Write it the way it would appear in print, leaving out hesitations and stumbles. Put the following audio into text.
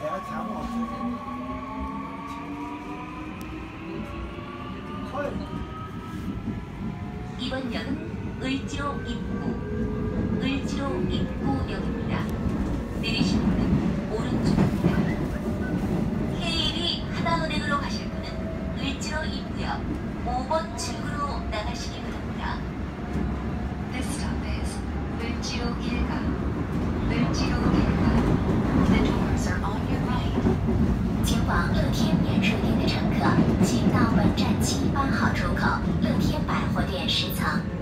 내가 잠은 없어요. 커요. 이번 역은 을지로 입구역입니다. 내리실 문은 오른쪽입니다. KAB 하나은행으로 가실 분은 을지로 입구역 5번 출구로 나가시기 바랍니다. This stop is 을지로 1가. The doors are on your right. 前往乐天免税店的乘客，请到本站7、8号出口乐天百货店实层。